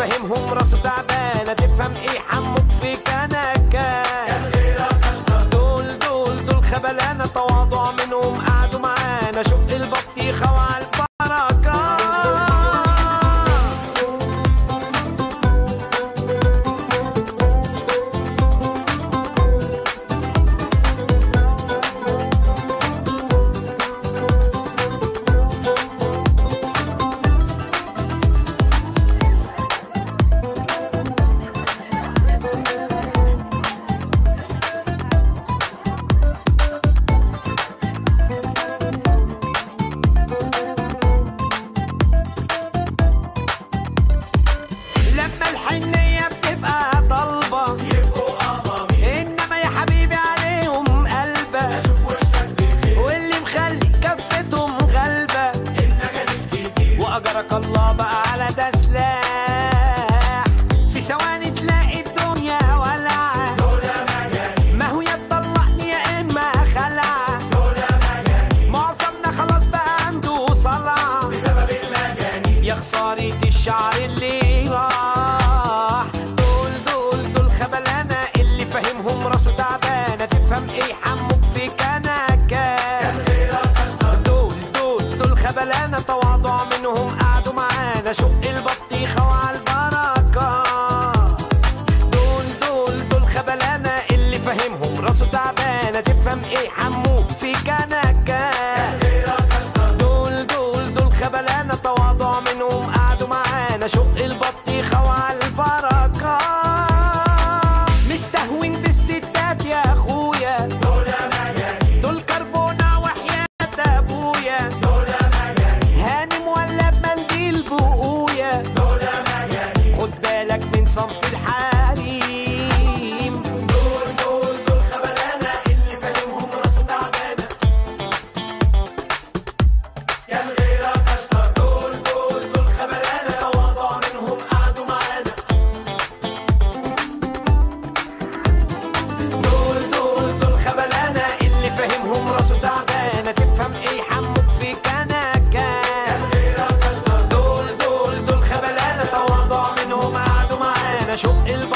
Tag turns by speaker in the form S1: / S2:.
S1: فاهمهم راسه تعبانه، تفهم ايه حموك في كنكه. دول خبلانه، تواضع منهم قعدوا معانا، شق البطيخه وعلى البركه. الحنية بتبقى طالبة يبقوا قمامي، إنما يا حبيبي عليهم قلبة. أشوف وشك بخير واللي مخلي كفتهم غلبة، النجد الكتير وأجرك الله بقى على ده سلاح. في ثواني تلاقي الدنيا ولعة، دول مجانين، ما هو يا تطلقني يا إما خلعة. دول مجانين، معظمنا خلاص بقى عنده صلعة بسبب المجانين، يا خسارة الشعر اللي راح. دول خبلانة، اللي فاهمهم راسه تعبانة، تفهم ايه حموك في كنكة. دول خبلانة، تواضع منهم قعدوا معانا، شق البطيخة وعلى البركة. دول خبلانة، اللي فاهمهم راسه تعبانة، تفهم ايه حموك في كنكة. دول خبلانة، تواضع منهم قعدوا معانا، شق البطيخة وعلى البركة. مستهون بالستات يا اخويا، دول مجانين، دول كربونة وحياة ابويا. دول مجانين، هانم ولا بمنديل بقويا. دول مجانين، خد بالك من صنف الحريم. دول خبلانة، اللي فاهمهم راسه تعبانة، كان غيرك اشطر. دول خبلانة، تواضع منهم قعدوا معانا. دول خبلانة، اللي فاهمهم راسه تعبانة، تفهم ايه حموك في كنكة. دول خبلانة، تواضع منهم قعدوا معانا، شق البطيخة